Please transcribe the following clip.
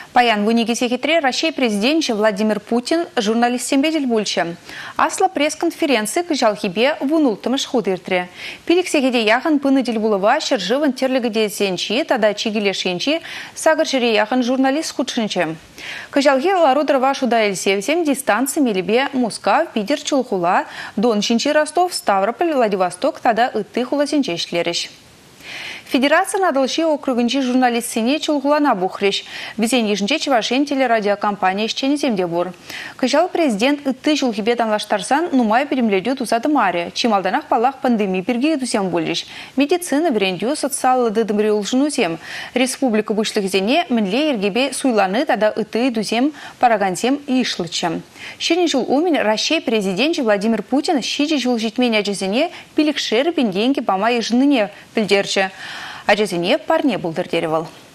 Паян вынеги секретарь России президент Владимир Путин журналистен бедел бульче. Асла пресс-конференции к жалхибе вунултымыш худыртре. Пилик секеде яхан пыны дельбулова шержыван терлигаде зенчи, тада чигилешенчи, сагар жире яхан журналист худшинче. К жалхи ларудрова шуда эльсевсем дистанции милибе Москва, Питер, Чулхула, Дончинчи, Ростов, Ставрополь, Владивосток, тада ытыхула сенчешлерищ. Федерация надалши округынчи журналистсене чулгулана бухрещ. Везен ежінче Чевашен телерадиокомпания ищени земдебур. Кыжал президент ытты жулхибе танлаштарсан нумай перемледю тусады маре. Чималданах палах пандемии перги тусям болищ. Медицина верендю социалы дыдымри улжынусем. Республика вышлых зене мінле ергебе суйланы тада ытты дузем парагансем и ишлычем. Щерин жул умен Россия президент Владимир Путин щиджи жул житмень аджезене пилик шеры пенденьки пама ежыныне пильдерче. Аджезене парне булдырдеревал.